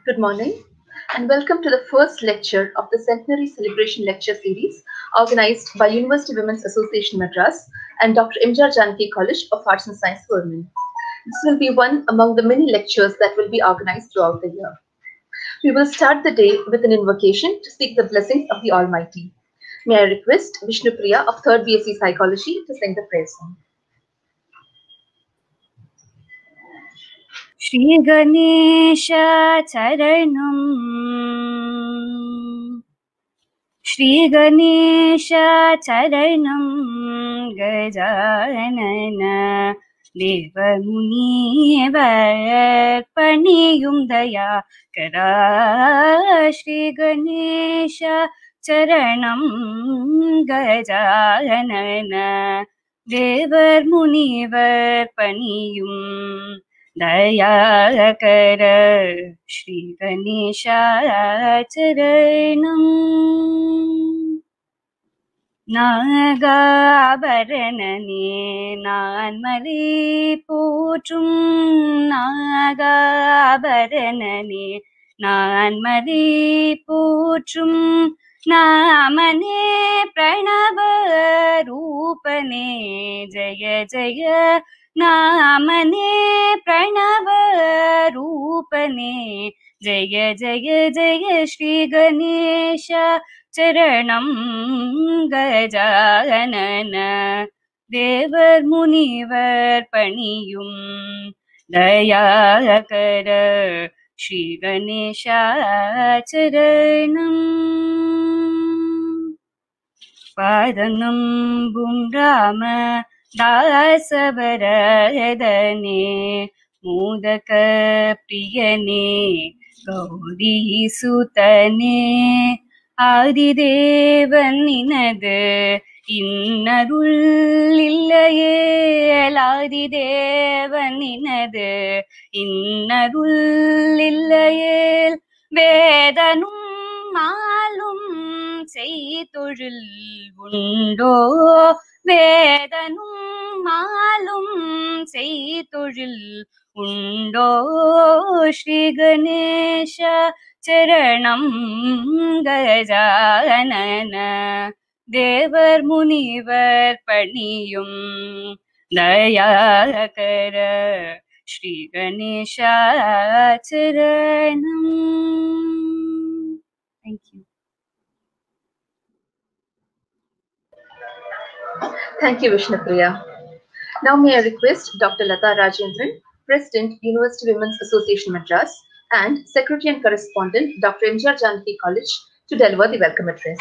Good morning, and welcome to the first lecture of the Centenary Celebration Lecture Series organized by University Women's Association Madras and Dr. M.G.R. Janaki College of Arts and Science for Women. This will be one among the many lectures that will be organized throughout the year. We will start the day with an invocation to seek the blessings of the Almighty. May I request Vishnu Priya of 3rd BSc Psychology to sing the prayer song. Shri Ganesh चरणं गजानन देवमुनिवर्पणियुं दयाकरा श्री गणेश चरणं गजानन देवमुनिवर्पणियुं दयाकर श्री गणेशाचरणम् नागाभरणने नान्मले போற்றும் नागाभरणने नान्मले போற்றும் नामने प्रणव रूपने जय जय नामने प्रणव रूपने जय जय जय श्री गणेश चरणं गजानन देवर्मुनिवर्पणियुं दयाकर श्री गणेशाचरणम् पादनम्बुं राम दासवरदने मोदक प्रियने गौरीसुतने ஆதிதேவன் நினது இன்னருள் இல்லையே ஆதிதேவன் நினது இன்னருள் இல்லையே வேதனும் மாலும் செய்தொழில் உண்டோ வேதனும் மாலும் செய்தொழில் உண்டோ ஸ்ரீ கணேஷ चरणं Gajanan देवर्मुनिवर्पणियुं Dayakar Shri गणेशाचरणम् Thank you. Thank you, Vishnu Priya. Now may I request Dr. Lata Rajendran, President, University Women's Association Madras, and Secretary and Correspondent, Dr. M.G.R. Janaki College, to deliver the welcome address.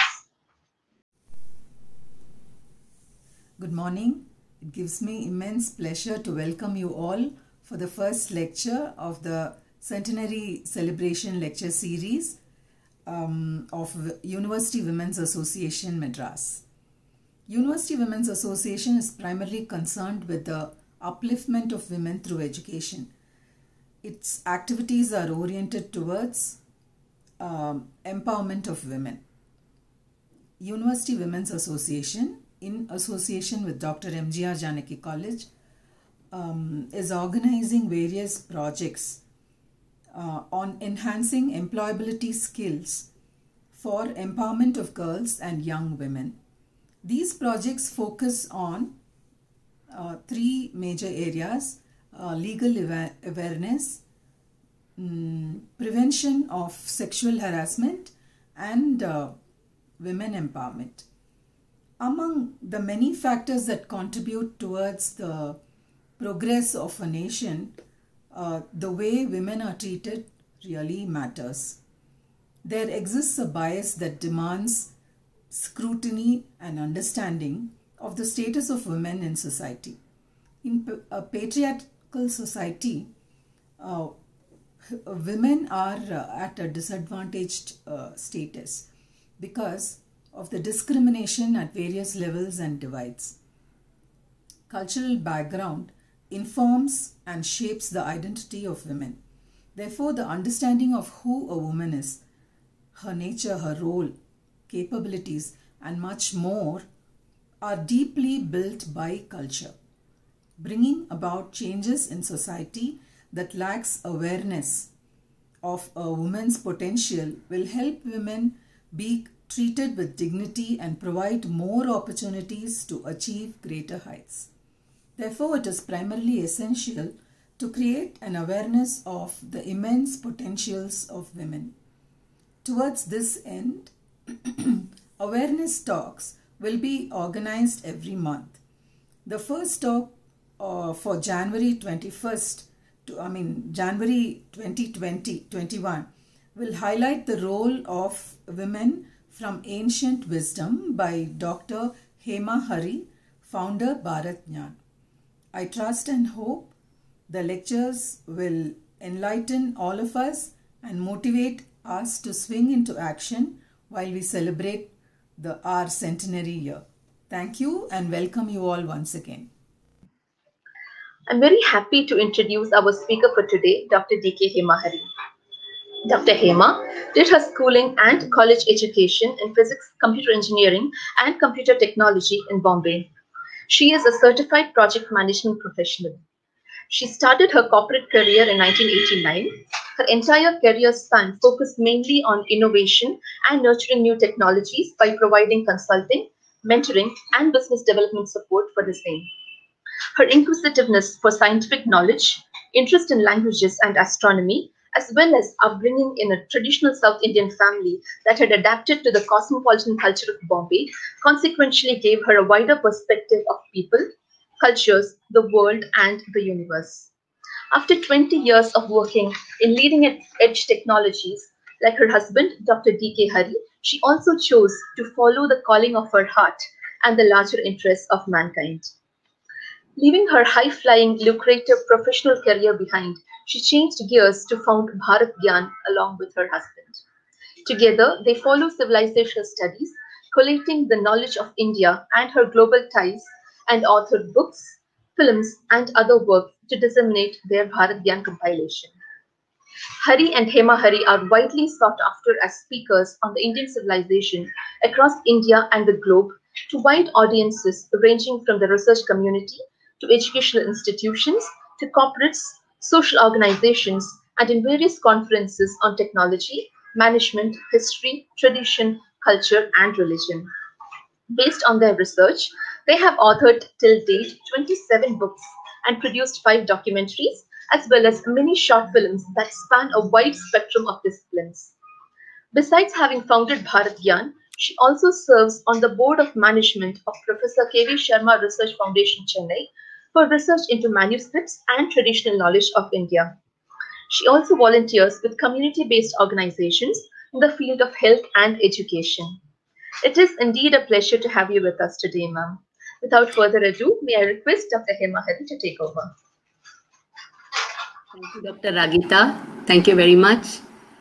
Good morning. It gives me immense pleasure to welcome you all for the first lecture of the Centenary Celebration Lecture Series of University Women's Association Madras. University Women's Association is primarily concerned with the upliftment of women through education. Its activities are oriented towards empowerment of women. University Women's Association, in association with Dr. M.G.R. Janaki College, is organizing various projects on enhancing employability skills for empowerment of girls and young women. These projects focus on three major areas: legal awareness, prevention of sexual harassment, and women empowerment. Among the many factors that contribute towards the progress of a nation, the way women are treated really matters. There exists a bias that demands scrutiny and understanding of the status of women in society. In a patriarchal society, women are at a disadvantaged status because of the discrimination at various levels and divides. Cultural background informs and shapes the identity of women. Therefore, the understanding of who a woman is, her nature, her role, capabilities, and much more are deeply built by culture, bringing about changes in society that lacks awareness of a woman's potential will help women be treated with dignity and provide more opportunities to achieve greater heights. Therefore, it is primarily essential to create an awareness of the immense potentials of women. Towards this end, awareness talks will be organized every month. The first talk for January 21st January 2021 will highlight the role of women from ancient wisdom by Dr. Hema Hari, founder Bharat Gyan. I trust and hope the lectures will enlighten all of us and motivate us to swing into action while we celebrate our centenary year. Thank you and welcome you all once again. I'm very happy to introduce our speaker for today, Dr. D.K. Hema Hari. Dr. Hema did her schooling and college education in physics, computer engineering, and computer technology in Bombay. She is a certified project management professional. She started her corporate career in 1989. Her entire career span focused mainly on innovation and nurturing new technologies by providing consulting, mentoring, and business development support for the same. Her inquisitiveness for scientific knowledge, interest in languages and astronomy, as well as upbringing in a traditional South Indian family that had adapted to the cosmopolitan culture of Bombay, consequentially gave her a wider perspective of people, cultures, the world, and the universe. After 20 years of working in leading-edge technologies, like her husband, Dr. D.K. Hari, she also chose to follow the calling of her heart and the larger interests of mankind. Leaving her high-flying, lucrative professional career behind, she changed gears to found Bharat Gyan along with her husband. Together, they follow civilizational studies, collating the knowledge of India and her global ties, and authored books, films, and other work to disseminate their Bharat Gyan compilation. Hari and Hema Hari are widely sought after as speakers on the Indian civilization across India and the globe to wide audiences ranging from the research community to educational institutions to corporates, social organizations, and in various conferences on technology, management, history, tradition, culture, and religion. Based on their research, they have authored till date 27 books and produced 5 documentaries, as well as many short films that span a wide spectrum of disciplines. Besides having founded Bharat Gyan, she also serves on the board of management of Professor K.V. Sharma Research Foundation, Chennai, for research into manuscripts and traditional knowledge of India. She also volunteers with community-based organizations in the field of health and education. It is indeed a pleasure to have you with us today, ma'am. Without further ado, may I request Dr. Hema Hari to take over. Thank you, Dr. Ragita. Thank you very much.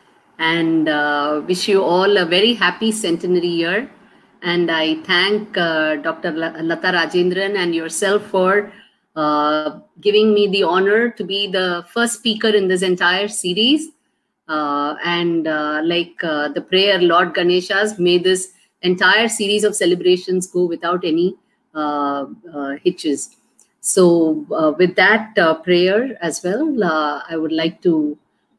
And wish you all a very happy centenary year. And I thank Dr. Lata Rajendran and yourself for giving me the honor to be the first speaker in this entire series. Like the prayer Lord Ganesha's, may this entire series of celebrations go without any hitches. So with that prayer as well, I would like to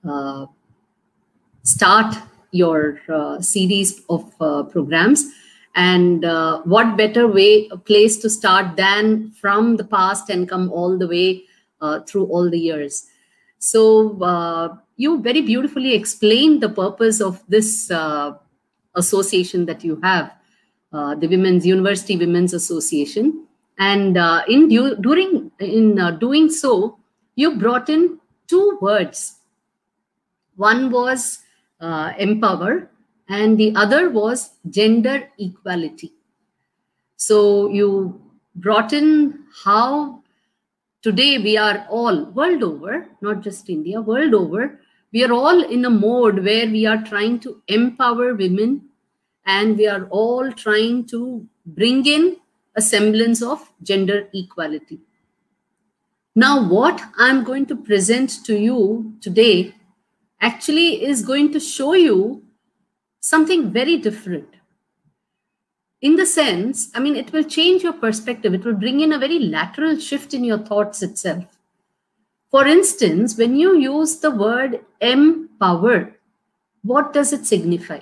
start your series of programs. And what better place to start than from the past and come all the way through all the years. So you very beautifully explained the purpose of this association that you have, the University Women's Association. And in doing so, you brought in 2 words. One was empower, and the other was gender equality. So you brought in how today we are all world over, not just India, world over, we are all in a mode where we are trying to empower women, and we are all trying to bring in a semblance of gender equality. Now, what I'm going to present to you today actually is going to show you something very different. In the sense, I mean, it will change your perspective. It will bring in a very lateral shift in your thoughts itself. For instance, when you use the word empower, what does it signify?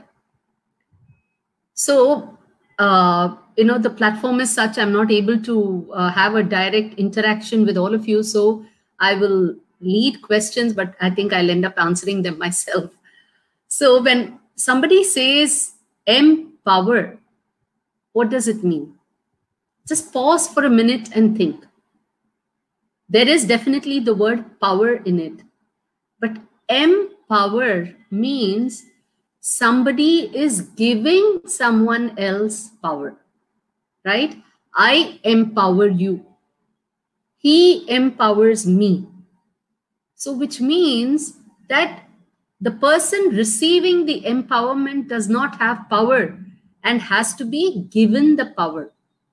So, the platform is such, I'm not able to have a direct interaction with all of you. So I will lead questions, but I think I'll end up answering them myself. So when somebody says empower, what does it mean? Just pause for a minute and think. There is definitely the word power in it, but empower means somebody is giving someone else power, right? I empower you. He empowers me. So which means that the person receiving the empowerment does not have power and has to be given the power.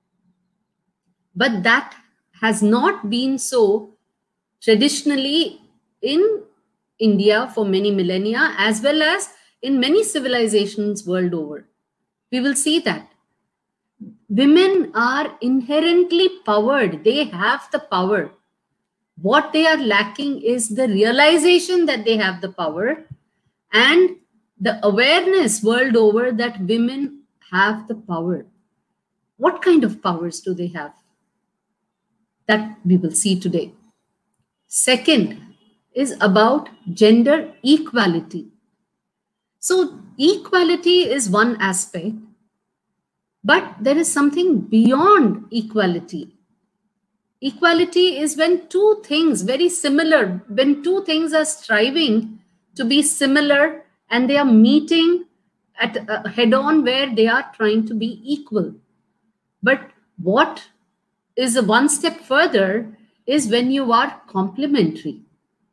But that has not been so traditionally in India for many millennia, as well as in many civilizations world over. We will see that women are inherently powered. They have the power. What they are lacking is the realization that they have the power and the awareness world over that women have the power. What kind of powers do they have? That we will see today. Second is about gender equality. So equality is one aspect, but there is something beyond equality. Equality is when two things very similar, when two things are striving to be similar and they are meeting at head on where they are trying to be equal. But what is a one step further is when you are complementary.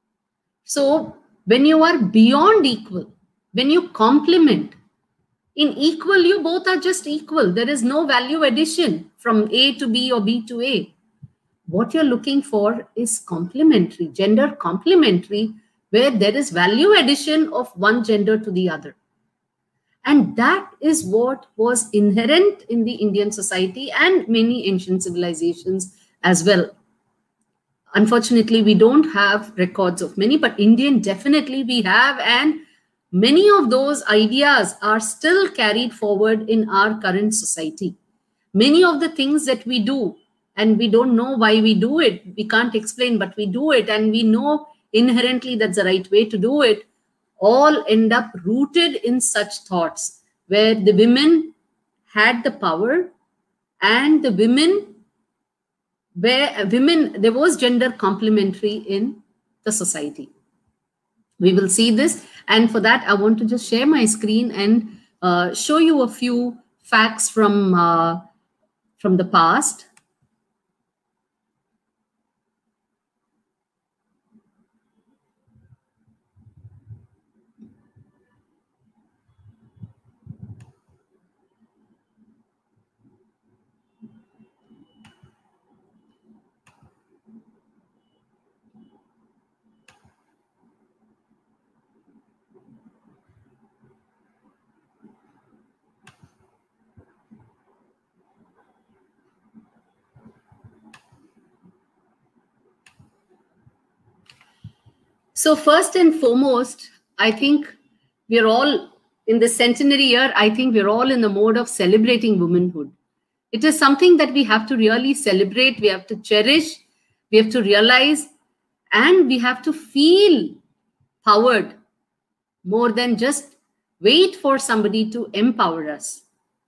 So when you are beyond equal, when you complement, in equal, you both are just equal. There is no value addition from A to B or B to A. What you're looking for is complementary, gender complementary, where there is value addition of one gender to the other. And that is what was inherent in the Indian society and many ancient civilizations as well. Unfortunately, we don't have records of many, but Indian definitely we have, and many of those ideas are still carried forward in our current society. Many of the things that we do, and we don't know why we do it, we can't explain, but we do it, and we know inherently that's the right way to do it, all end up rooted in such thoughts where the women had the power and the women, there was gender complementary in the society. We will see this, and for that I want to just share my screen and show you a few facts from the past. So first and foremost, I think we're all in the centenary year, I think we're all in the mode of celebrating womanhood. It is something that we have to really celebrate, we have to cherish, we have to realize, and we have to feel powered more than just wait for somebody to empower us.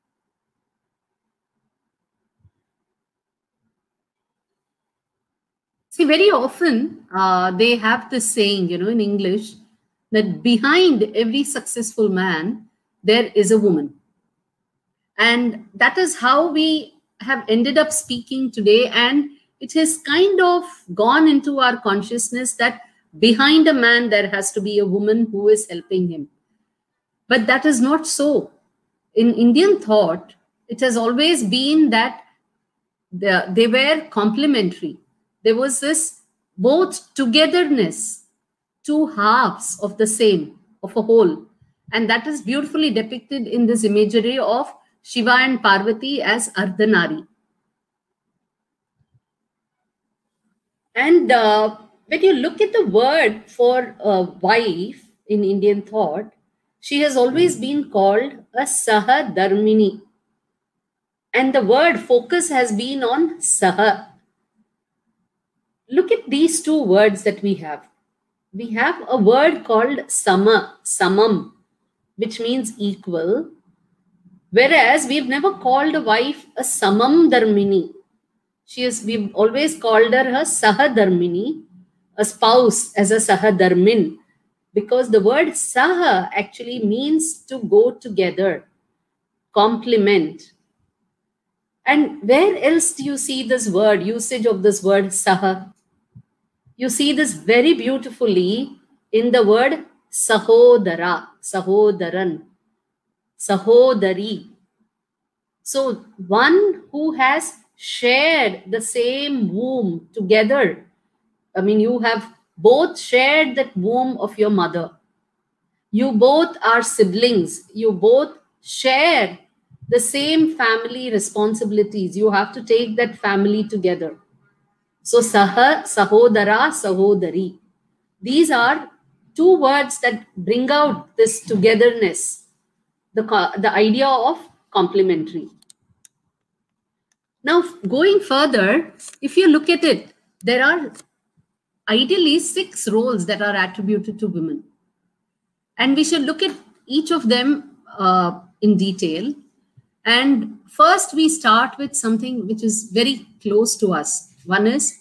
See, very often they have this saying, in English, that behind every successful man, there is a woman. And that is how we have ended up speaking today. And it has kind of gone into our consciousness that behind a man, there has to be a woman who is helping him. But that is not so. In Indian thought, it has always been that they were complementary. There was this both togetherness, two halves of the same, of a whole. And that is beautifully depicted in this imagery of Shiva and Parvati as Ardhanari. And when you look at the word for a wife in Indian thought, she has always been called a Sahadarmini. And the word focus has been on Saha. Look at these two words that we have. We have a word called Sama, Samam, which means equal. Whereas we've never called a wife a Samam Dharmini. We've always called her a Sahadharmini, a spouse as a Sahadharmin, because the word Saha actually means to go together, complement. And where else do you see this word, usage of this word Saha? You see this very beautifully in the word Sahodara, Sahodaran, Sahodari. So one who has shared the same womb together. I mean, you have both shared that womb of your mother. You both are siblings. You both share the same family responsibilities. You have to take that family together. So Saha, Sahodara, Sahodari. These are two words that bring out this togetherness, the idea of complementary. Now, going further, if you look at it, there are ideally 6 roles that are attributed to women. And we should look at each of them in detail. And first, we start with something which is very close to us. One is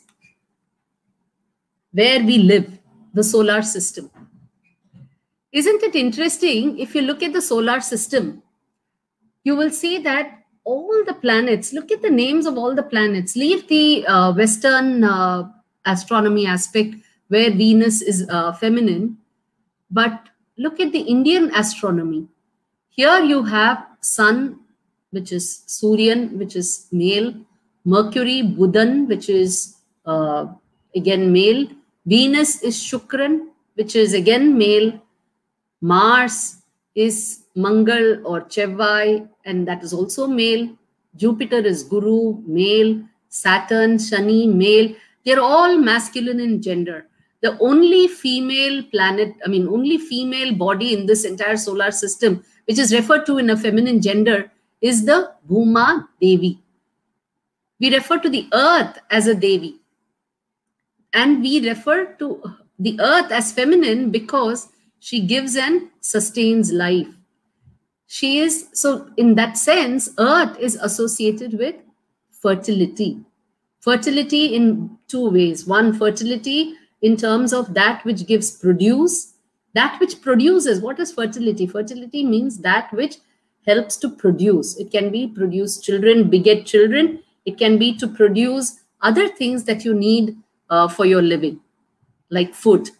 where we live, the solar system. Isn't it interesting? If you look at the solar system, you will see that all the planets, look at the names of all the planets. Leave the Western astronomy aspect where Venus is feminine, but look at the Indian astronomy. Here you have Sun, which is Suryan, which is male, Mercury, Buddhan, which is again male, Venus is Shukran, which is again male, Mars is Mangal or Chevai, and that is also male. Jupiter is Guru, male. Saturn, Shani, male. They're all masculine in gender. The only female planet, only female body in this entire solar system, which is referred to in a feminine gender, is the Bhuma Devi. We refer to the earth as a Devi. And we refer to the earth as feminine because she gives and sustains life. She is, so in that sense, earth is associated with fertility. Fertility in 2 ways. One, fertility in terms of that which gives produce, that which produces. What is fertility? Fertility means that which helps to produce. It can be produce children, beget children. It can be to produce other things that you need for your living, like food.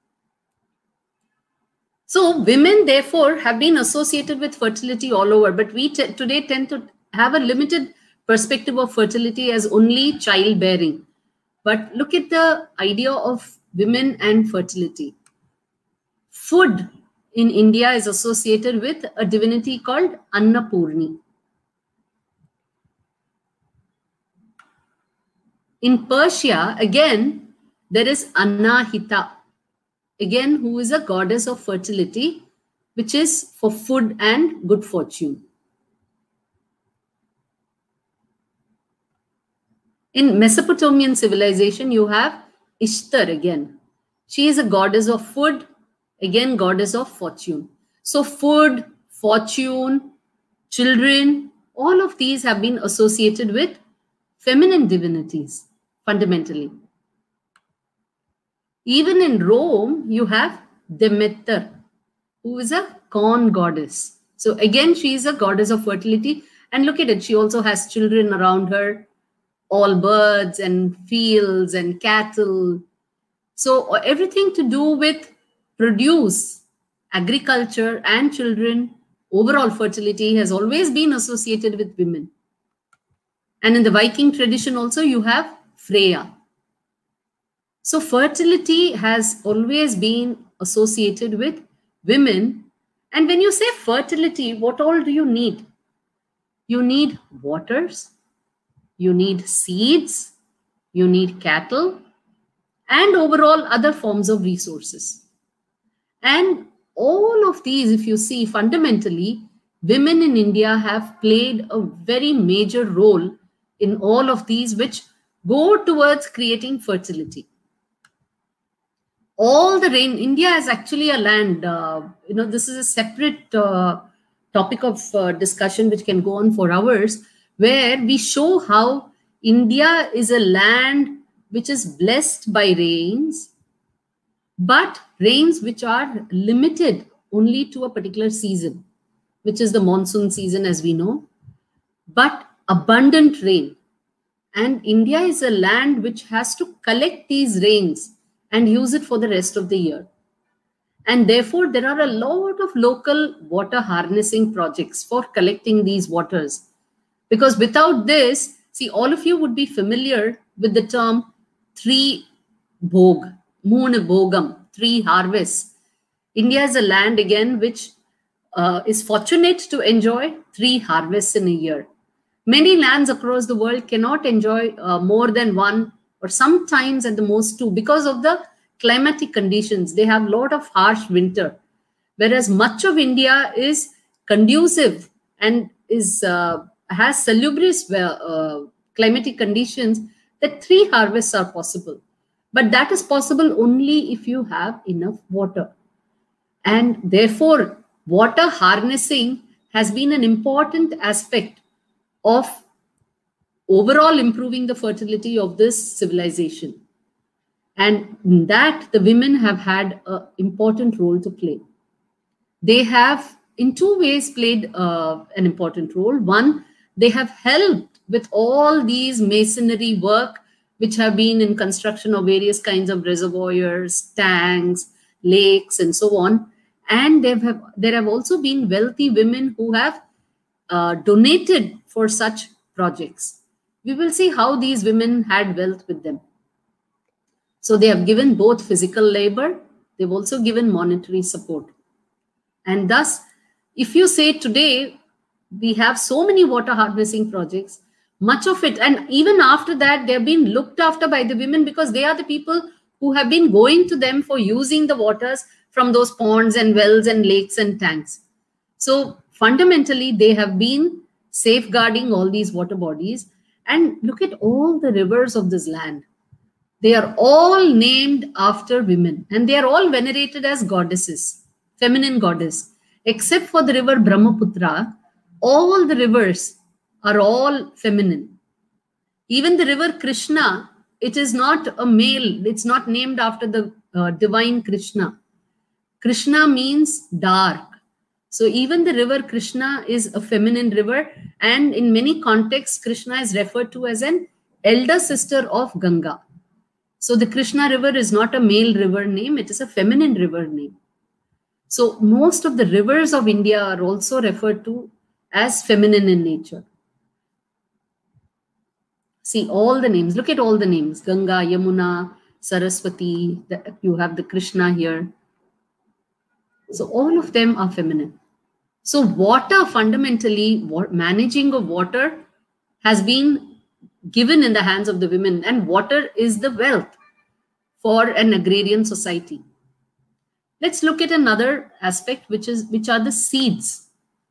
So women, therefore, have been associated with fertility all over, but we today tend to have a limited perspective of fertility as only childbearing. But look at the idea of women and fertility. Food in India is associated with a divinity called Annapurni. In Persia, again, there is Anahita, again, who is a goddess of fertility, which is for food and good fortune. In Mesopotamian civilization, you have Ishtar again. She is a goddess of food, again, goddess of fortune. So food, fortune, children, all of these have been associated with feminine divinities, fundamentally. Even in Rome, you have Demeter, who is a corn goddess. So again, she is a goddess of fertility. And look at it, she also has children around her, all birds and fields and cattle. So everything to do with produce, agriculture and children, overall fertility has always been associated with women. And in the Viking tradition also, you have Freya. So fertility has always been associated with women. And when you say fertility, what all do you need? You need waters, you need seeds, you need cattle, and overall other forms of resources. And all of these, if you see, fundamentally, women in India have played a very major role in all of these, which go towards creating fertility. All the rain, India is actually a land, this is a separate topic of discussion which can go on for hours, where we show how India is a land which is blessed by rains, but rains which are limited only to a particular season, which is the monsoon season, as we know, but abundant rain. And India is a land which has to collect these rains and use it for the rest of the year. And therefore, there are a lot of local water harnessing projects for collecting these waters. Because without this, see, all of you would be familiar with the term three bhog, moon bhogam, 3 harvests. India is a land, again, which is fortunate to enjoy 3 harvests in a year. Many lands across the world cannot enjoy more than 1 or sometimes at the most 2 because of the climatic conditions. They have a lot of harsh winter, whereas much of India is conducive and has salubrious climatic conditions that 3 harvests are possible. But that is possible only if you have enough water. And therefore, water harnessing has been an important aspect of overall improving the fertility of this civilization. And in that, the women have had an important role to play. They have, in 2 ways, played an important role. One, they have helped with all these masonry work, which have been in construction of various kinds of reservoirs, tanks, lakes, and so on. And there have also been wealthy women who have donated for such projects. We will see how these women had wealth with them. So they have given both physical labor, they've also given monetary support. And thus, if you say today, we have so many water harnessing projects, much of it, and even after that, they've been looked after by the women because they are the people who have been going to them for using the waters from those ponds and wells and lakes and tanks. So fundamentally, they have been safeguarding all these water bodies. And look at all the rivers of this land. They are all named after women, and they are all venerated as goddesses, feminine goddess, except for the river Brahmaputra. All the rivers are all feminine. Even the river Krishna, it is not a male. It's not named after the divine Krishna. Krishna means dark. So even the river Krishna is a feminine river, and in many contexts, Krishna is referred to as an elder sister of Ganga. So the Krishna river is not a male river name, it is a feminine river name. So most of the rivers of India are also referred to as feminine in nature. See all the names, look at all the names, Ganga, Yamuna, Saraswati, you have the Krishna here. So all of them are feminine. So water, fundamentally, managing of water has been given in the hands of the women, and water is the wealth for an agrarian society. Let's look at another aspect, which are the seeds.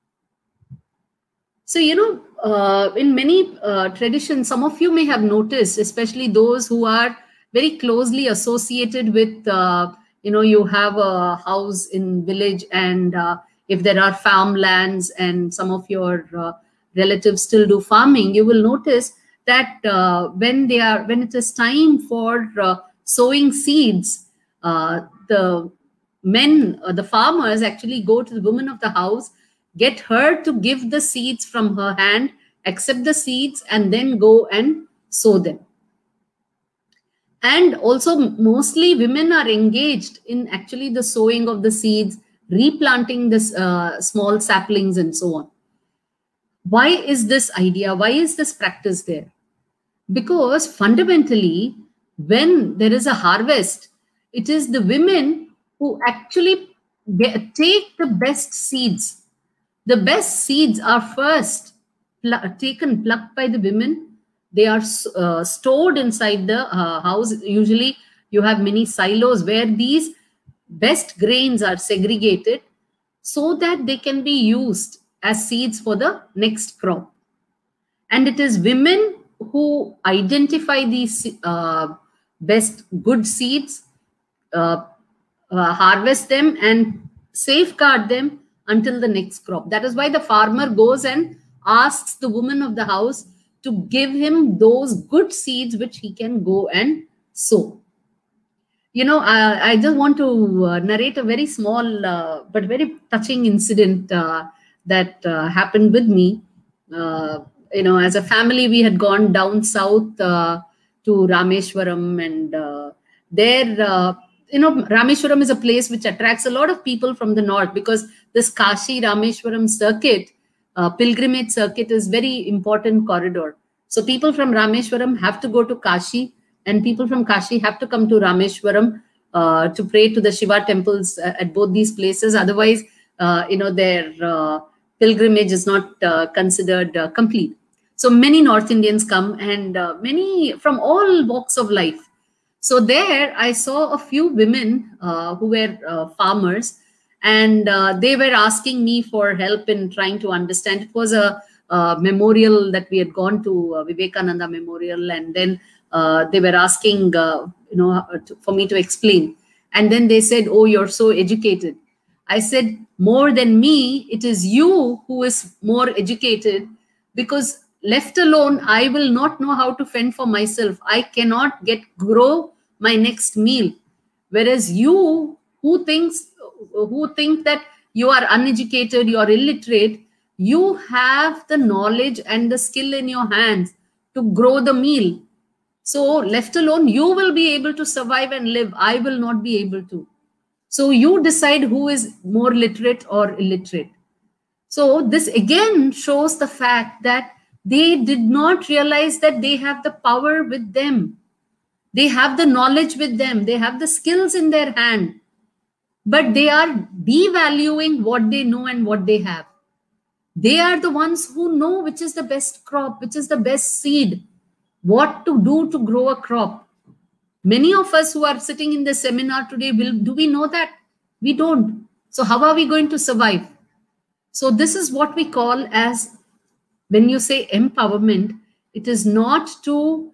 So, in many traditions, some of you may have noticed, especially those who are very closely associated with, you have a house in village, and if there are farmlands and some of your relatives still do farming, you will notice that when it is time for sowing seeds, the farmers actually go to the woman of the house, get her to give the seeds from her hand, accept the seeds, and then go and sow them. And also, mostly women are engaged in actually the sowing of the seeds, replanting this small saplings and so on. Why is this idea? Why is this practice there? Because fundamentally, when there is a harvest, it is the women who actually take the best seeds. The best seeds are first plucked by the women. They are stored inside the house. Usually, You have many silos where these best grains are segregated so that they can be used as seeds for the next crop. And it is women who identify these best good seeds, harvest them and safeguard them until the next crop. That is why the farmer goes and asks the woman of the house to give him those good seeds which he can go and sow. You know, I just want to narrate a very small but very touching incident that happened with me. You know, as a family, we had gone down south to Rameshwaram, and there, you know, Rameshwaram is a place which attracts a lot of people from the north, because this Kashi Rameshwaram circuit, pilgrimage circuit, is very important corridor. So people from Rameshwaram have to go to Kashi, and people from Kashi have to come to Rameshwaram to pray to the Shiva temples at both these places. Otherwise, you know, their pilgrimage is not considered complete. So many North Indians come, and many from all walks of life. So there I saw a few women who were farmers, and they were asking me for help in trying to understand. It was a memorial that we had gone to, Vivekananda Memorial, and then they were asking, you know, for me to explain. And then they said, "Oh, you're so educated." I said, "More than me, it is you who is more educated, because left alone, I will not know how to fend for myself. I cannot grow my next meal. Whereas you who think that you are uneducated, you are illiterate, you have the knowledge and the skill in your hands to grow the meal. So left alone, you will be able to survive and live. I will not be able to. So you decide who is more literate or illiterate." So this again shows the fact that they did not realize that they have the power with them. They have the knowledge with them. They have the skills in their hand. But they are devaluing what they know and what they have. They are the ones who know which is the best crop, which is the best seed, what to do to grow a crop. Many of us who are sitting in the seminar today, do we know that? We don't. So how are we going to survive? So this is what we call as, when you say empowerment, it is not to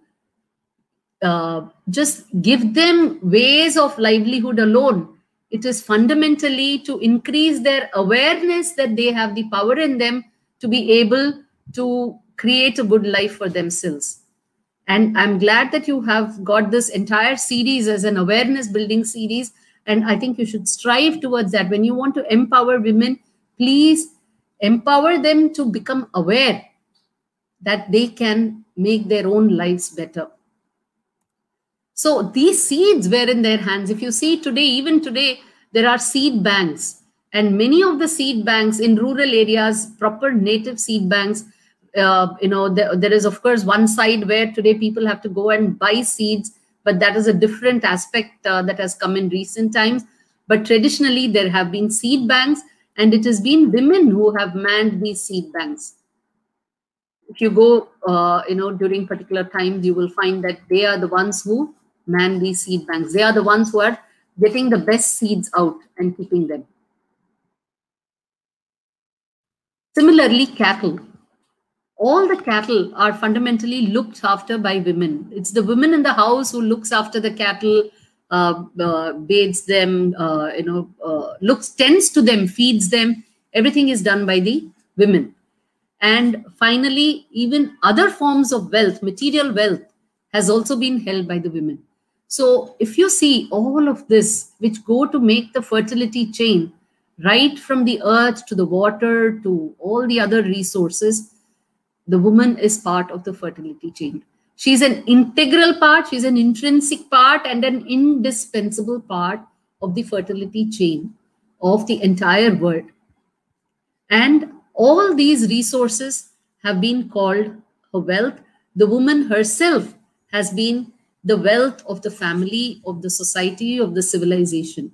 just give them ways of livelihood alone. It is fundamentally to increase their awareness that they have the power in them to be able to create a good life for themselves. And I'm glad that you have got this entire series as an awareness building series. And I think you should strive towards that. When you want to empower women, please empower them to become aware that they can make their own lives better. So these seeds were in their hands. If you see today, even today, there are seed banks. And many of the seed banks in rural areas, proper native seed banks, you know, there is, of course, one side where today people have to go and buy seeds, but that is a different aspect that has come in recent times. But traditionally, there have been seed banks, and it has been women who have manned these seed banks. If you go, you know, during particular times, you will find that they are the ones who man these seed banks. They are the ones who are getting the best seeds out and keeping them. Similarly, cattle. All the cattle are fundamentally looked after by women. It's the women in the house who looks after the cattle, bathes them, you know, tends to them, feeds them. Everything is done by the women. And finally, even other forms of wealth, material wealth, has also been held by the women. So if you see all of this, which go to make the fertility chain, right from the earth to the water to all the other resources, the woman is part of the fertility chain. She's an integral part, she's an intrinsic part, and an indispensable part of the fertility chain of the entire world. And all these resources have been called her wealth. The woman herself has been the wealth of the family, of the society, of the civilization.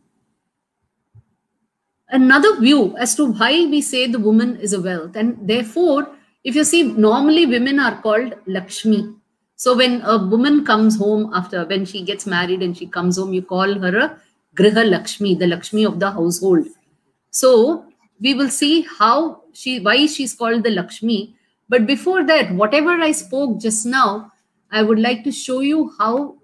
Another view as to why we say the woman is a wealth. And therefore, if you see, normally women are called Lakshmi. So when a woman comes home when she gets married and she comes home, you call her a Griha Lakshmi, the Lakshmi of the household. So we will see why she's called the Lakshmi. But before that, whatever I spoke just now, I would like to show you how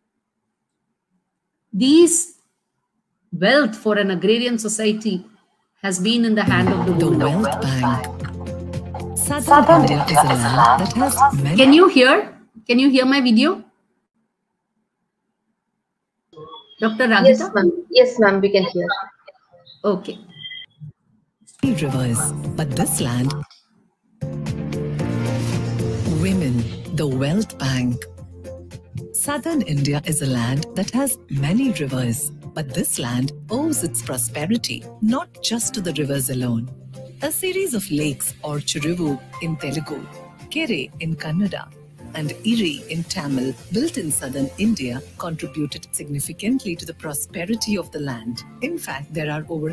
these wealth for an agrarian society has been in the hand of the woman. The Wealth Bank. Southern India is a land that has many... Can you hear? Can you hear my video? Dr. Ragita? Yes, ma'am. Yes, ma'am, we can hear. Okay. Rivers, but this land... Women, the Wealth Bank. Southern India is a land that has many rivers, but this land owes its prosperity not just to the rivers alone. A series of lakes, or Cheruvu in Telugu, Kere in Kannada, and Iri in Tamil, built in southern India, contributed significantly to the prosperity of the land. In fact, there are over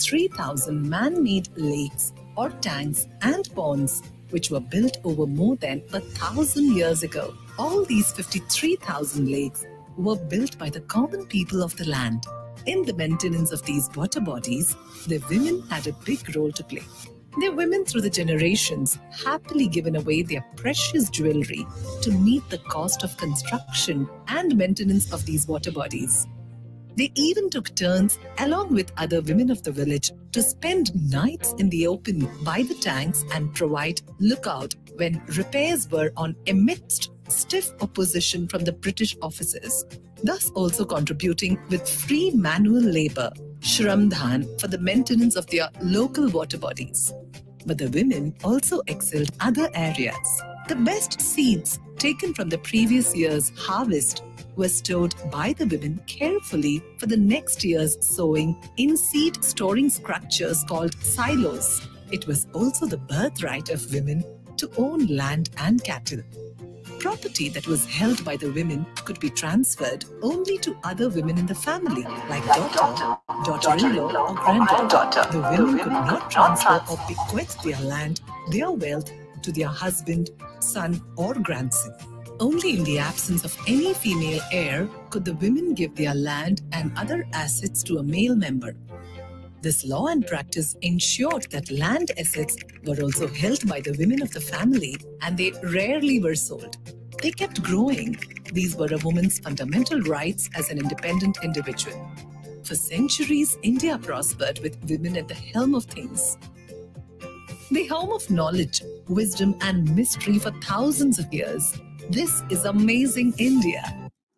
53,000 man-made lakes or tanks and ponds which were built over more than 1,000 years ago. All these 53,000 lakes were built by the common people of the land. In the maintenance of these water bodies, the women had a big role to play. The women through the generations happily given away their precious jewelry to meet the cost of construction and maintenance of these water bodies. They even took turns along with other women of the village to spend nights in the open by the tanks and provide lookout when repairs were on amidst stiff opposition from the British officers, thus also contributing with free manual labor, Shramdhan, for the maintenance of their local water bodies. But the women also excelled other areas. The best seeds taken from the previous year's harvest were stored by the women carefully for the next year's sowing in seed storing structures called silos. It was also the birthright of women to own land and cattle. Property that was held by the women could be transferred only to other women in the family, like daughter, daughter-in-law, or granddaughter. The women could not transfer or bequeath their land, their wealth, to their husband, son, or grandson. Only in the absence of any female heir could the women give their land and other assets to a male member. This law and practice ensured that land assets were also held by the women of the family, and they rarely were sold. They kept growing. These were a woman's fundamental rights as an independent individual. For centuries, India prospered with women at the helm of things. The home of knowledge, wisdom, and mystery for thousands of years. This is amazing India.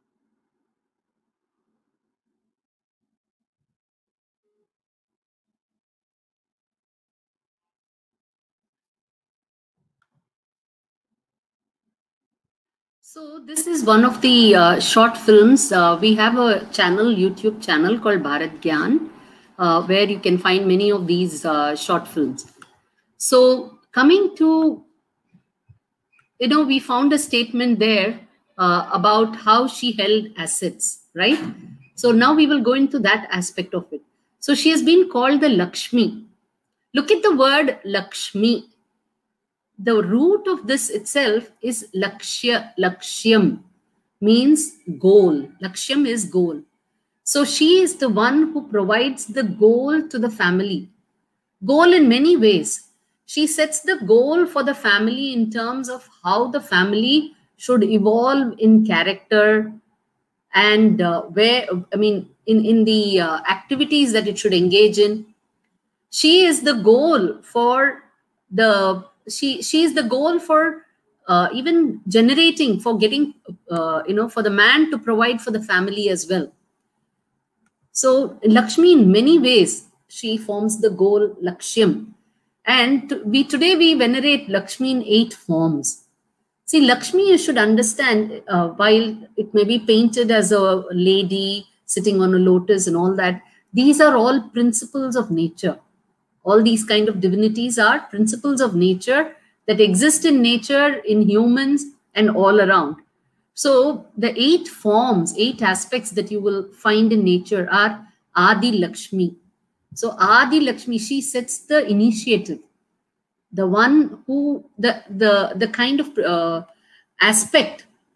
So this is one of the short films. We have a channel, YouTube channel called Bharat Gyan, where you can find many of these short films. So coming to, we found a statement there about how she held assets, right? So now we will go into that aspect of it. So she has been called the Lakshmi. Look at the word Lakshmi. The root of this itself is Lakshya. Lakshyam means goal. Lakshyam is goal. So she is the one who provides the goal to the family. Goal in many ways. She sets the goal for the family in terms of how the family should evolve in character and in the activities that it should engage in. She is the goal for the she is the goal for even generating, for getting for the man to provide for the family as well. So Lakshmi, in many ways, she forms the goal, Lakshyam. And today we venerate Lakshmi in 8 forms. See, Lakshmi, you should understand, while it may be painted as a lady sitting on a lotus and all that, these are all principles of nature. All these kind of divinities are principles of nature that exist in nature, in humans, and all around. So the 8 forms, 8 aspects that you will find in nature are Adi Lakshmi. So Adi Lakshmi, she sets the initiative. The one who, the kind of aspect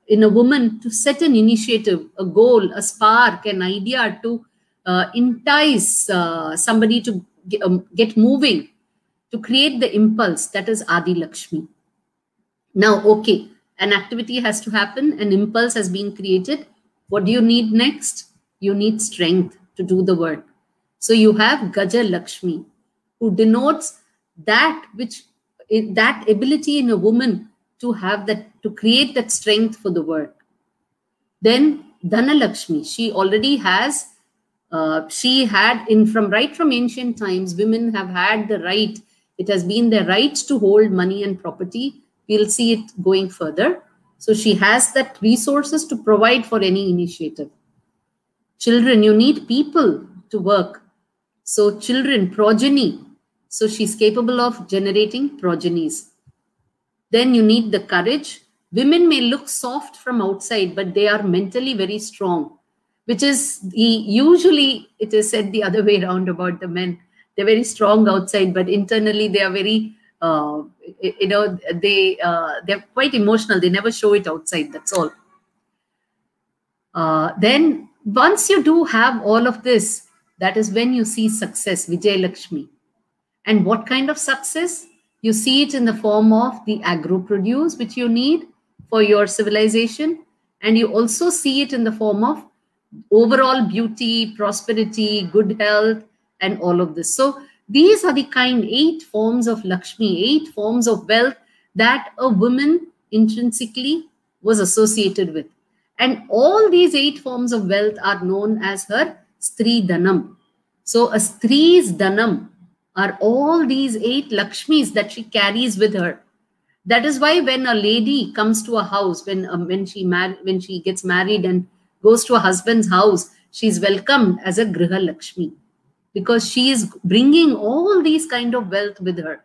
in a woman to set an initiative, a goal, a spark, an idea to entice somebody to get moving, to create the impulse, that is Adi Lakshmi. Now, okay, an activity has to happen, an impulse has been created. What do you need next? You need strength to do the work. So you have Gaja Lakshmi, who denotes that ability in a woman to have that, to create that strength for the work. Then Dhana Lakshmi, she already has, right from ancient times, women have had the right, it has been their right to hold money and property. We'll see it going further. So she has that resources to provide for any initiative. Children, you need people to work. So children, progeny. So she's capable of generating progenies. Then you need the courage. Women may look soft from outside, but they are mentally very strong, which is usually it is said the other way around about the men. They're very strong outside, but internally they are very, they're quite emotional. They never show it outside. That's all. Then once you do have all of this, that is when you see success, Vijay Lakshmi. And what kind of success? You see it in the form of the agro-produce, which you need for your civilization. And you also see it in the form of overall beauty, prosperity, good health, and all of this. So these are the 8 forms of Lakshmi, 8 forms of wealth that a woman intrinsically was associated with. And all these 8 forms of wealth are known as her Stri Dhanam. So a Stri's Dhanam are all these 8 Lakshmis that she carries with her. That is why when a lady comes to a house, when she gets married and goes to a husband's house, she's welcomed as a Griha Lakshmi, because she is bringing all these kind of wealth with her.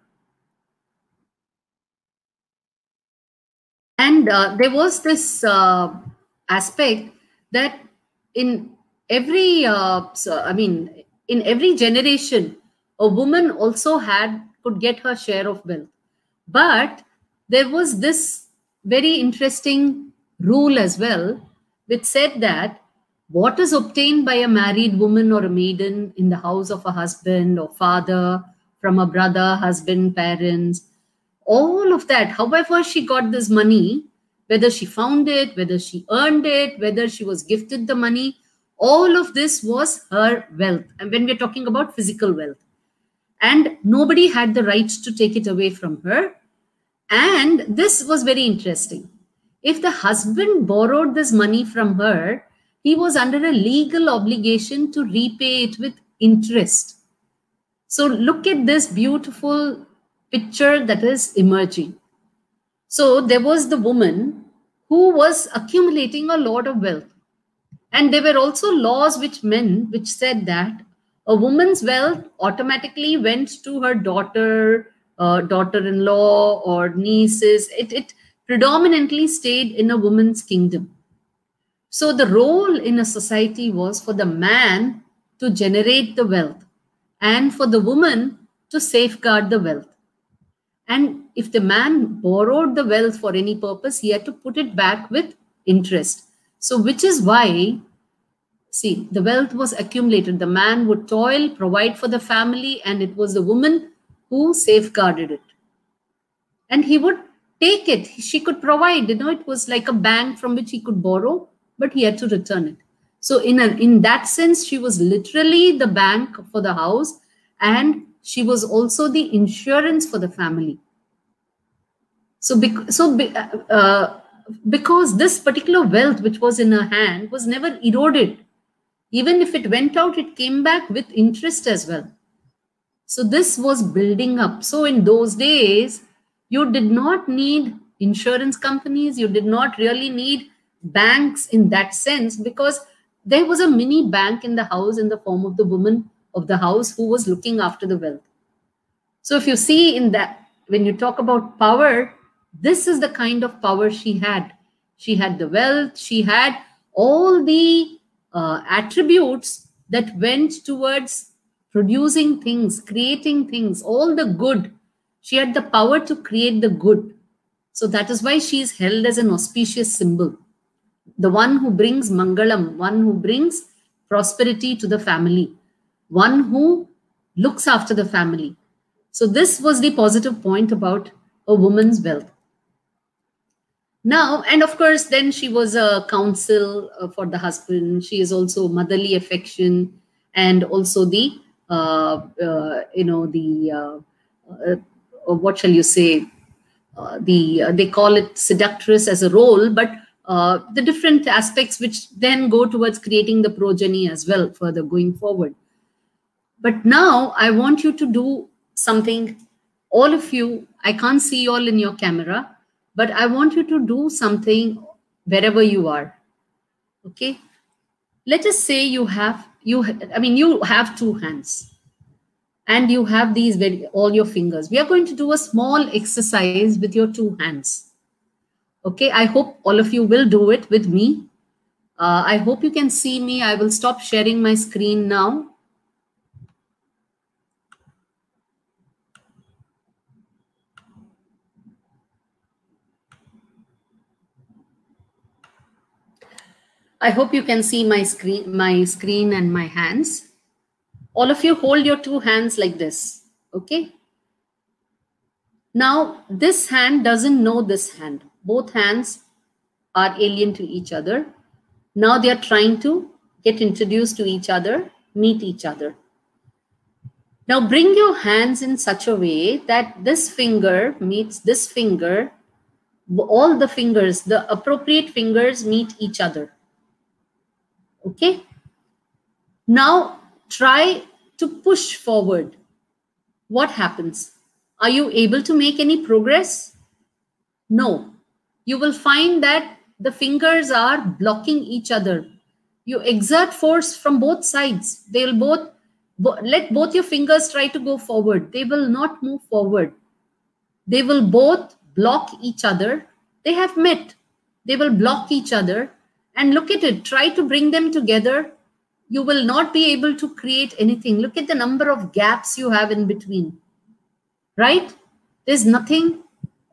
And there was this aspect that in every, in every generation, a woman also could get her share of wealth. But there was this very interesting rule as well, which said that what is obtained by a married woman or a maiden in the house of a husband or father, from a brother, husband, parents, all of that, however she got this money, whether she found it, whether she earned it, whether she was gifted the money, all of this was her wealth. And when we're talking about physical wealth, and nobody had the right to take it away from her. And this was very interesting. If the husband borrowed this money from her, he was under a legal obligation to repay it with interest. So look at this beautiful picture that is emerging. So there was the woman who was accumulating a lot of wealth. And there were also laws which said that a woman's wealth automatically went to her daughter, daughter-in-law or nieces. It predominantly stayed in a woman's kingdom. So the role in a society was for the man to generate the wealth and for the woman to safeguard the wealth. And if the man borrowed the wealth for any purpose, he had to put it back with interest. So which is why, see, the wealth was accumulated. The man would toil, provide for the family, and it was the woman who safeguarded it. And he would take it. She could provide, it was like a bank from which he could borrow, but he had to return it. So in that sense, she was literally the bank for the house, and she was also the insurance for the family. So because this particular wealth which was in her hand was never eroded. Even if it went out, it came back with interest as well. So this was building up. So in those days, you did not need insurance companies. You did not really need banks in that sense, because there was a mini bank in the house in the form of the woman of the house who was looking after the wealth. So if you see in that, when you talk about power, this is the kind of power she had. She had the wealth. She had all the attributes that went towards producing things, creating things, all the good. She had the power to create the good. So that is why she is held as an auspicious symbol. the one who brings mangalam, one who brings prosperity to the family, one who looks after the family. So this was the positive point about a woman's wealth. Now, and of course, then she was a counsel for the husband. She is also motherly affection, and also the, what shall you say? They call it seductress as a role, but the different aspects which then go towards creating the progeny as well, further going forward. But now I want you to do something, all of you. I can't see you all in your camera, but I want you to do something wherever you are. Okay. Let us say you have two hands and you have these all your fingers. We are going to do a small exercise with your two hands. Okay. I hope all of you will do it with me. I hope you can see me. I will stop sharing my screen now. I hope you can see my screen and my hands. All of you hold your two hands like this, okay? Now, this hand doesn't know this hand. Both hands are alien to each other. Now they are trying to get introduced to each other, meet each other. Now bring your hands in such a way that this finger meets this finger. All the fingers, the appropriate fingers meet each other. Okay. Now try to push forward. What happens? Are you able to make any progress? No. You will find that the fingers are blocking each other. You exert force from both sides. They'll both, let both your fingers try to go forward. They will not move forward. They will both block each other. They have met. They will block each other. And look at it, try to bring them together. You will not be able to create anything. Look at the number of gaps you have in between, right? There's nothing,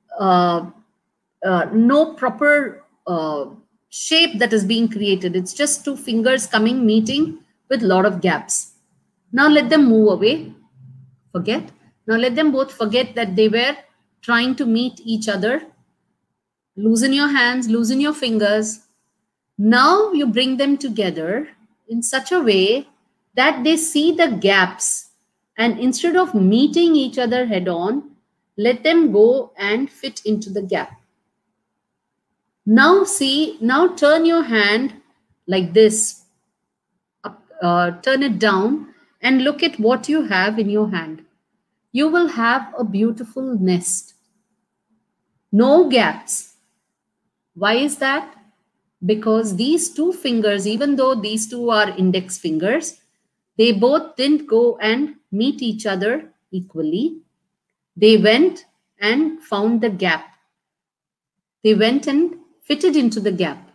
no proper shape that is being created. It's just two fingers coming, meeting with a lot of gaps. Now let them move away, forget. Now let them both forget that they were trying to meet each other. Loosen your hands, loosen your fingers. Now you bring them together in such a way that they see the gaps, and instead of meeting each other head on, let them go and fit into the gap. Now see, now turn your hand like this, turn it down and look at what you have in your hand. You will have a beautiful nest. No gaps. Why is that? Because these two fingers, even though these two are index fingers, they both didn't go and meet each other equally. They went and found the gap. They went and fitted into the gap.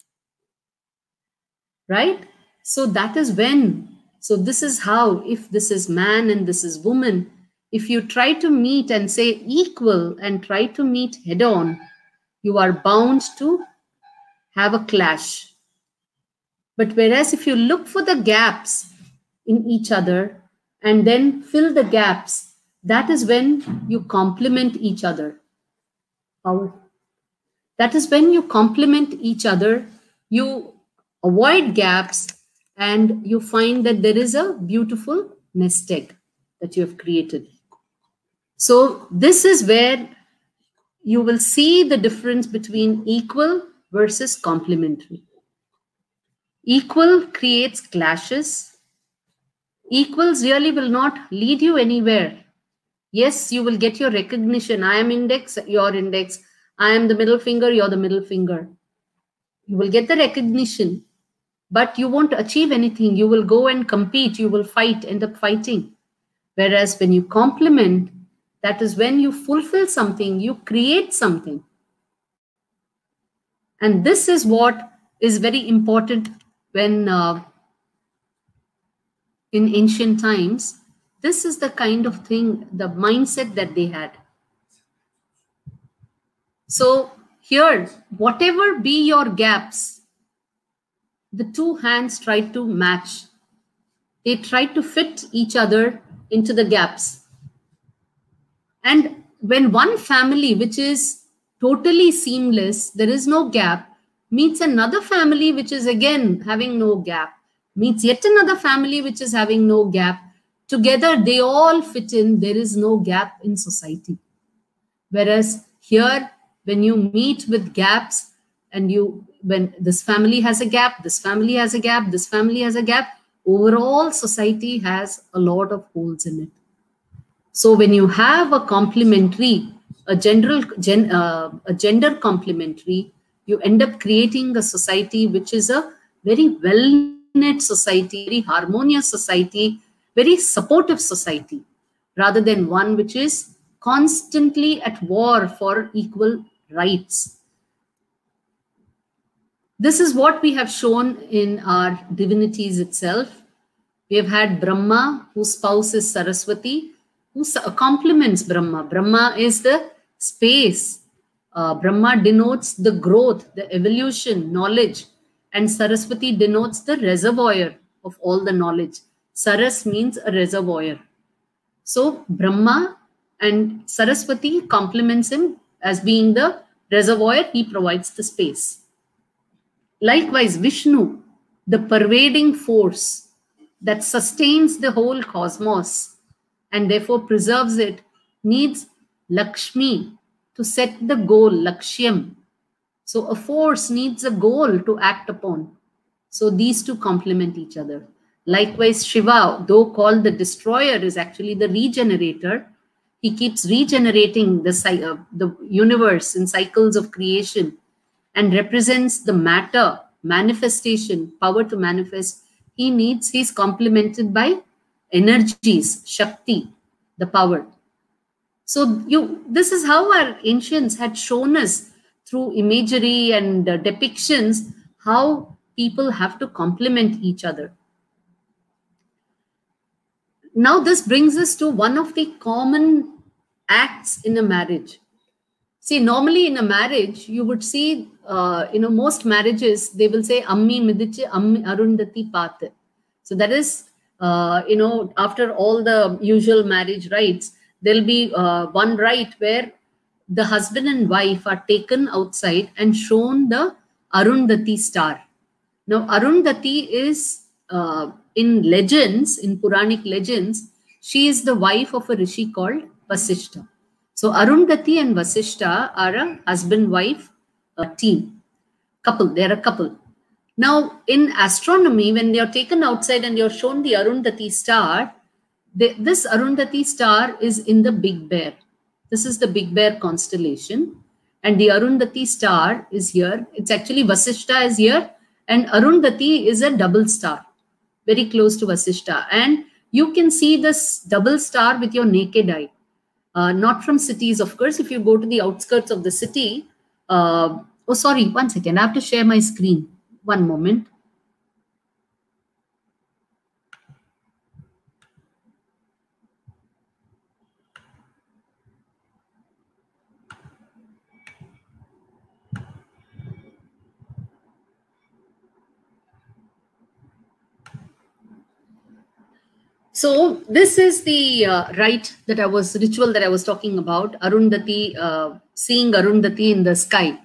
Right? So that is when, so this is how, if this is man and this is woman, if you try to meet and say equal and try to meet head on, you are bound to have a clash. But whereas if you look for the gaps in each other and then fill the gaps, that is when you complement each other. That is when you complement each other, you avoid gaps, and you find that there is a beautiful nest egg that you have created. So this is where you will see the difference between equal versus complementary. Equal creates clashes. Equals really will not lead you anywhere. Yes, you will get your recognition. I am index, you're index. I am the middle finger, you're the middle finger. You will get the recognition, but you won't achieve anything. You will go and compete. You will fight, end up fighting. Whereas when you complement, that is when you fulfill something, you create something. And this is what is very important when in ancient times, this is the kind of thing, the mindset that they had. So here, whatever be your gaps, the two hands tried to match. They tried to fit each other into the gaps. And when one family, which is totally seamless, there is no gap, meets another family which is again having no gap, meets yet another family which is having no gap, together they all fit in, there is no gap in society. Whereas here, when you meet with gaps, and when this family has a gap, this family has a gap, this family has a gap, overall society has a lot of holes in it. So when you have a complementary, a gender complementary, you end up creating a society which is a very well-knit society, very harmonious society, very supportive society, rather than one which is constantly at war for equal rights. This is what we have shown in our divinities itself. We have had Brahma, whose spouse is Saraswati, who complements Brahma. Brahma is the space. Brahma denotes the growth, the evolution, knowledge. And Saraswati denotes the reservoir of all the knowledge. Saras means a reservoir. So Brahma and Saraswati complements him as being the reservoir. He provides the space. Likewise, Vishnu, the pervading force that sustains the whole cosmos and therefore preserves it, needs Lakshmi to set the goal, Lakshyam. So a force needs a goal to act upon. So these two complement each other. Likewise, Shiva, though called the destroyer, is actually the regenerator. He keeps regenerating the universe in cycles of creation and represents the matter, manifestation, power to manifest. He's complemented by energies, Shakti, the power. So this is how our ancients had shown us through imagery and depictions how people have to complement each other. Now this brings us to one of the common acts in a marriage. See, normally in a marriage, you would see, most marriages, they will say, Ammi Midiche, Ammi Arundhati Paate. So that is, after all the usual marriage rites, there'll be one rite where the husband and wife are taken outside and shown the Arundhati star. Now, Arundhati is, in legends, in Puranic legends, she is the wife of a rishi called Vasishta. So Arundhati and Vasishta are a husband-wife team, couple. They're a couple. Now, in astronomy, when they are taken outside and you're shown the Arundhati star, this Arundhati star is in the Big Bear. This is the Big Bear constellation. And the Arundhati star is here. It's actually Vasishta is here. And Arundhati is a double star, very close to Vasishta. And you can see this double star with your naked eye. Not from cities, of course. If you go to the outskirts of the city, oh, sorry, one second. I have to share my screen. One moment. So this is the ritual that I was talking about, Arundhati, seeing Arundhati in the sky.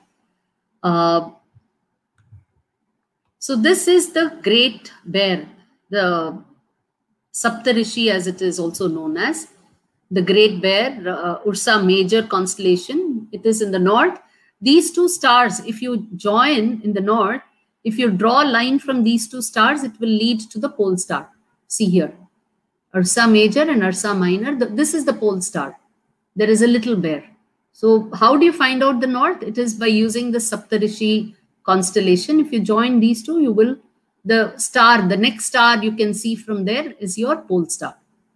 So this is the Great Bear, the Saptarishi as it is also known as, the Great Bear, Ursa Major constellation. It is in the north. These two stars, if you join in the north, if you draw a line from these two stars, it will lead to the pole star. See here. Ursa Major and Ursa Minor, this is the pole star. There is a little bear. So how do you find out the north? It is by using the Saptarishi constellation. If you join these two, you will, the next star you can see from there is your pole star.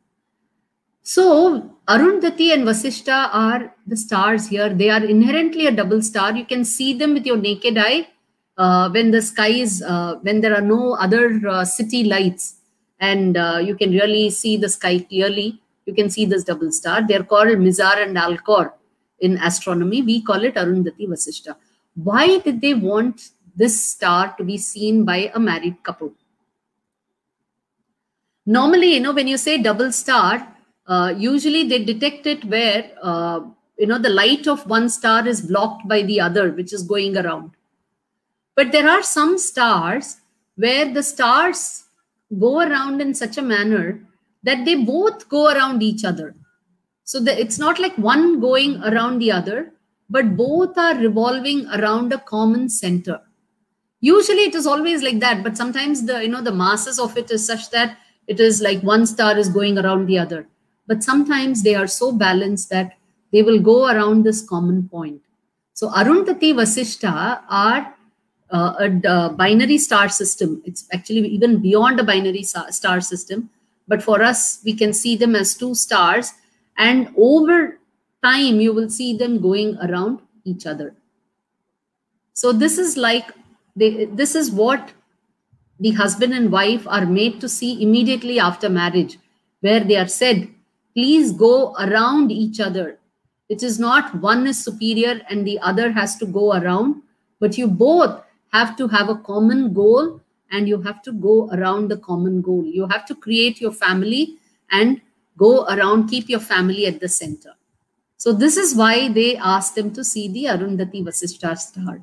So Arundhati and Vasishta are the stars here. They are inherently a double star. You can see them with your naked eye when the sky is, when there are no other city lights. And you can really see the sky clearly. You can see this double star. They're called Mizar and Alcor in astronomy. We call it Arundhati Vasishta. Why did they want this star to be seen by a married couple. Normally, when you say double star, usually they detect it where, the light of one star is blocked by the other, which is going around. But there are some stars where the stars go around in such a manner that they both go around each other. So it's not like one going around the other, but both are revolving around a common center. Usually it is always like that, but sometimes the masses of it is such that it is like one star is going around the other. But sometimes they are so balanced that they will go around this common point. So Arundhati Vasishtha are a binary star system. It's actually even beyond a binary star system. But for us, we can see them as two stars. And over time, you will see them going around each other. So this is like, this is what the husband and wife are made to see immediately after marriage, where they are said, please go around each other. It is not one is superior and the other has to go around, but you both have to have a common goal and you have to go around the common goal. You have to create your family and go around, keep your family at the center. So this is why they asked them to see the Arundhati Vasishtha star.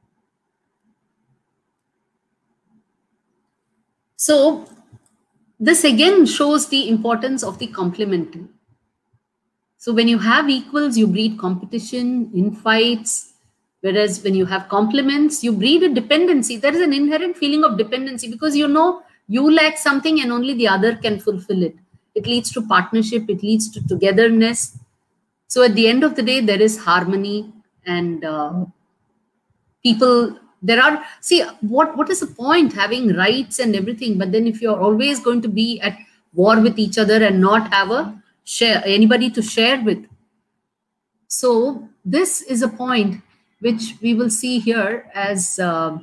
So this again shows the importance of the complementary. So when you have equals, you breed competition, infights, whereas when you have complements, you breed a dependency. There is an inherent feeling of dependency because you lack something and only the other can fulfill it. It leads to partnership, it leads to togetherness. So at the end of the day, there is harmony and people, what is the point having rights and everything, but then if you're always going to be at war with each other and not have anybody to share with. So this is a point which we will see here as,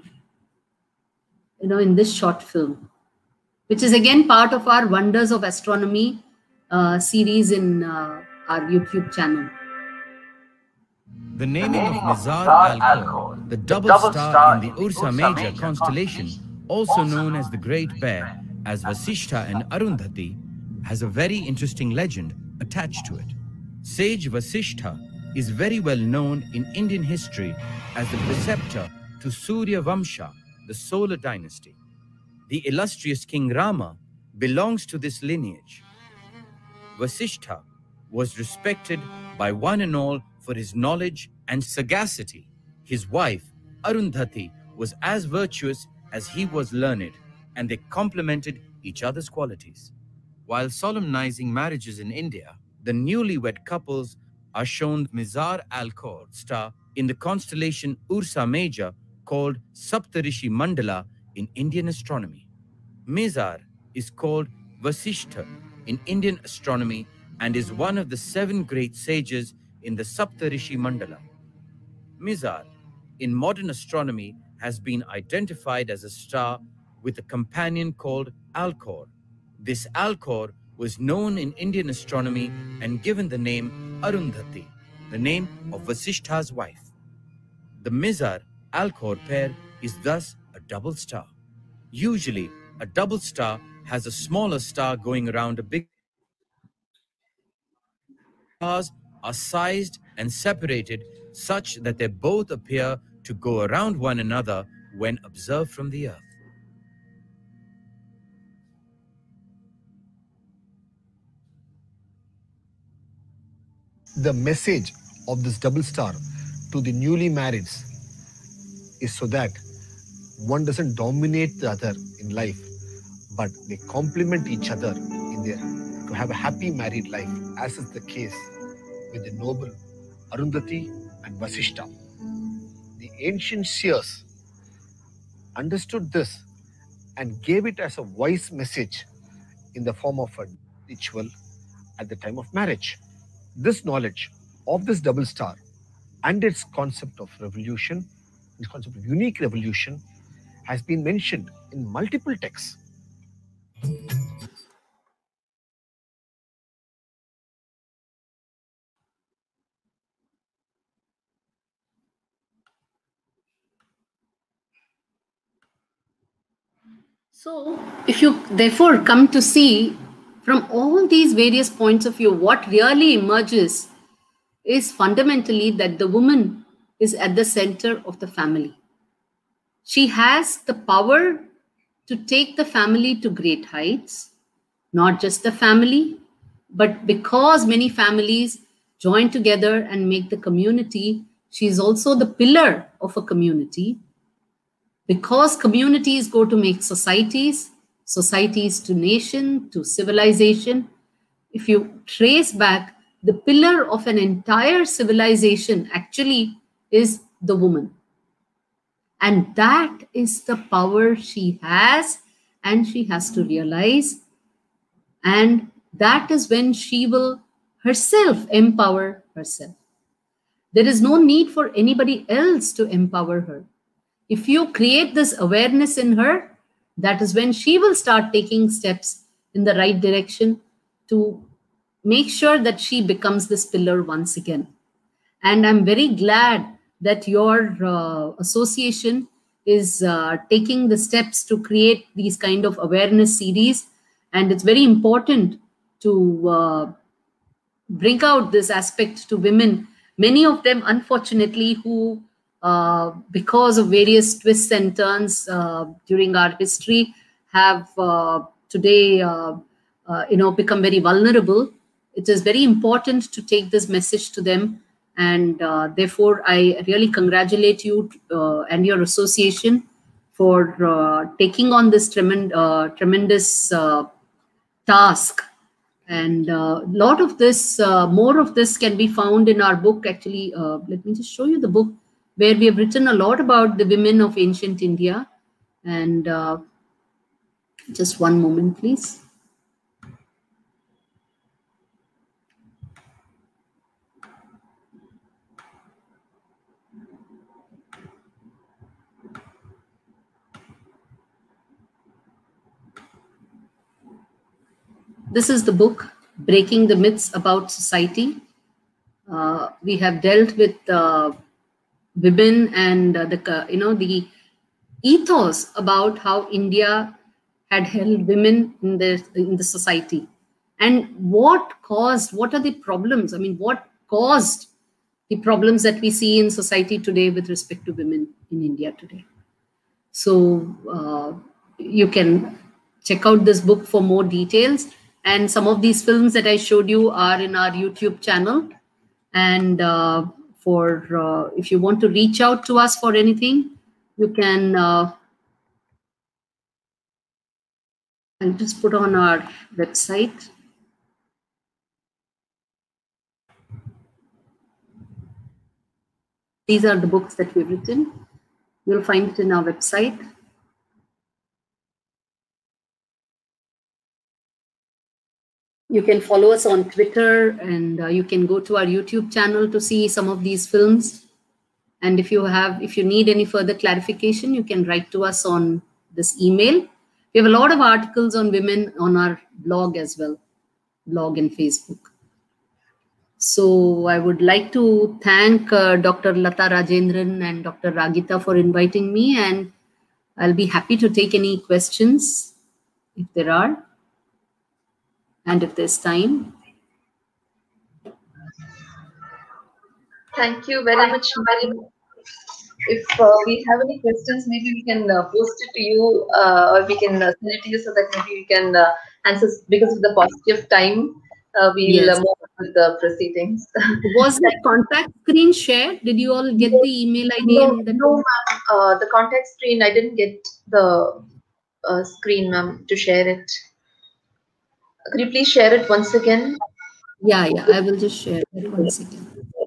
in this short film, which is again part of our Wonders of Astronomy series in our YouTube channel. The naming of Mizar Alcor, the double star in the Ursa Major constellation, also known as the Great Bear, as Vasishtha and Arundhati, has a very interesting legend attached to it. Sage Vasishtha is very well known in Indian history as the preceptor to Surya Vamsha, the solar dynasty. The illustrious King Rama belongs to this lineage. Vasishtha was respected by one and all for his knowledge and sagacity. His wife, Arundhati, was as virtuous as he was learned, and they complemented each other's qualities. While solemnizing marriages in India, the newlywed couples are shown Mizar Alcor star in the constellation Ursa Major called Saptarishi Mandala in Indian astronomy. Mizar is called Vasishtha in Indian astronomy and is one of the 7 great sages in the Saptarishi Mandala. Mizar, in modern astronomy, has been identified as a star with a companion called Alcor. This Alcor was known in Indian astronomy and given the name Arundhati, the name of Vasishtha's wife. The Mizar-Alcor pair is thus a double star. Usually, a double star has a smaller star going around a big stars are sized and separated such that they both appear to go around one another when observed from the Earth. The message of this double star to the newly married is so that one doesn't dominate the other in life, but they complement each other in to have a happy married life, as is the case with the noble Arundhati and Vasishtha. The ancient seers understood this and gave it as a wise message in the form of a ritual at the time of marriage. This knowledge of this double star and its concept of revolution, its concept of unique revolution, has been mentioned in multiple texts. So, if you therefore come to see from all these various points of view, what really emerges is fundamentally that the woman is at the center of the family. She has the power to take the family to great heights, not just the family, but because many families join together and make the community, she is also the pillar of a community. Because communities go to make societies, societies to nation, to civilization. If you trace back, the pillar of an entire civilization actually is the woman. And that is the power she has, and she has to realize. And that is when she will herself empower herself. There is no need for anybody else to empower her. If you create this awareness in her, that is when she will start taking steps in the right direction to make sure that she becomes this pillar once again. And I'm very glad that your association is taking the steps to create these kind of awareness series. And it's very important to bring out this aspect to women. Many of them, unfortunately, who because of various twists and turns during our history, have today, become very vulnerable. It is very important to take this message to them, and therefore, I really congratulate you and your association for taking on this tremendous task. And a lot of this, more of this can be found in our book. Actually, let me just show you the book, where we have written a lot about the women of ancient India. And just one moment, please. This is the book, Breaking the Myths About Society. We have dealt with women and the ethos about how India had held women in the society, and what are the problems? I mean, what caused the problems that we see in society today with respect to women in India today? So you can check out this book for more details. And some of these films that I showed you are in our YouTube channel. And if you want to reach out to us for anything, you can, I'll just put on our website. These are the books that we've written. You'll find it in our website. You can follow us on Twitter, and you can go to our YouTube channel to see some of these films. And if you need any further clarification, you can write to us on this email. We have a lot of articles on women on our blog as well, blog and Facebook. So I would like to thank Dr. Lata Rajendran and Dr. Ragita for inviting me, and I'll be happy to take any questions if there are. And if there's time. Thank you very much, Mary. If we have any questions, maybe we can post it to you, or we can send it to you so that maybe we can answer. Because of the paucity of time, we'll move on with the proceedings. Was the contact screen shared? Did you all get the email ID? No, ma'am. The contact screen, I didn't get the screen, ma'am, to share it. Could you please share it once again? Yeah, I will just share it once again.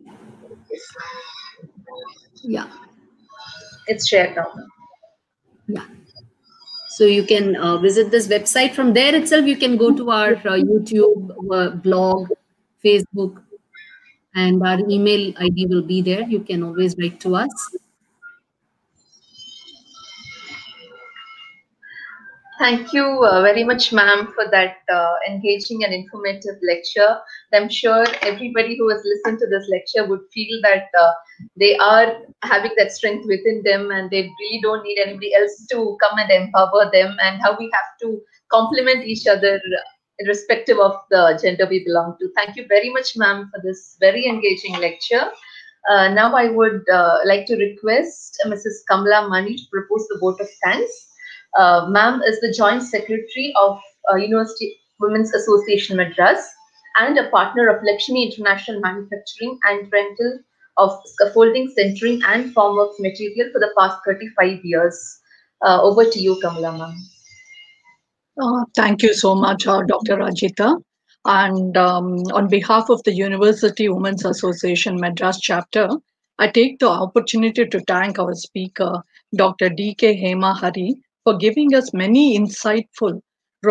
Yeah. It's shared now. Yeah. So you can visit this website. From there itself, you can go to our YouTube, blog, Facebook, and our email ID will be there. You can always write to us. Thank you very much, ma'am, for that engaging and informative lecture. I'm sure everybody who has listened to this lecture would feel that they are having that strength within them and they really don't need anybody else to come and empower them, and how we have to complement each other irrespective of the gender we belong to. Thank you very much, ma'am, for this very engaging lecture. Now I would like to request Mrs. Kamala Mani to propose the vote of thanks. Ma'am is the Joint Secretary of University Women's Association Madras and a partner of Lakshmi International Manufacturing and Rental of Scaffolding, Centering and Formwork Material for the past 35 years. Over to you, Kamala ma'am. Thank you so much, Dr. Rajita. And on behalf of the University Women's Association Madras chapter, I take the opportunity to thank our speaker, Dr. D.K. Hema Hari, for giving us many insightful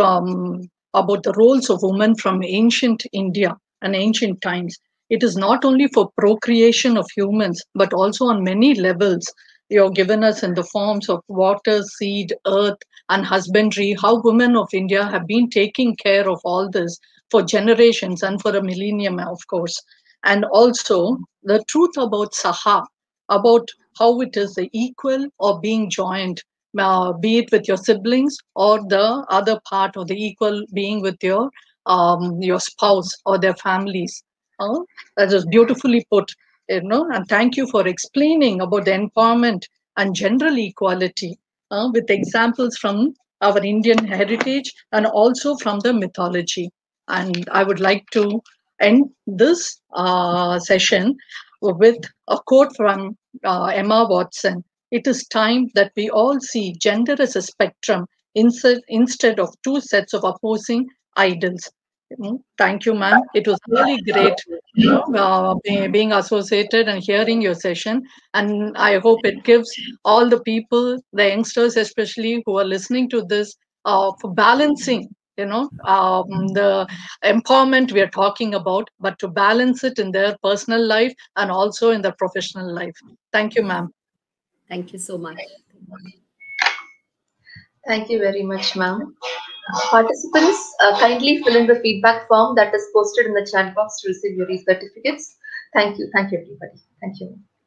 about the roles of women from ancient India and ancient times. It is not only for procreation of humans, but also on many levels. You have given us in the forms of water, seed, earth, and husbandry, how women of India have been taking care of all this for generations and for a millennium, of course. And also the truth about Saha, about how it is the equal or being joined, be it with your siblings or the other part, or the equal being with your spouse or their families. That is beautifully put, and thank you for explaining about the empowerment and general equality with examples from our Indian heritage and also from the mythology. And I would like to end this session with a quote from Emma Watson. It is time that we all see gender as a spectrum instead of two sets of opposing idols. Thank you, ma'am. It was really great being associated and hearing your session. And I hope it gives all the people, the youngsters especially, who are listening to this, for balancing, the empowerment we are talking about, but to balance it in their personal life and also in their professional life. Thank you, ma'am. Thank you so much. Thank you very much, ma'am. Participants, kindly fill in the feedback form that is posted in the chat box to receive your certificates. Thank you. Thank you, everybody. Thank you.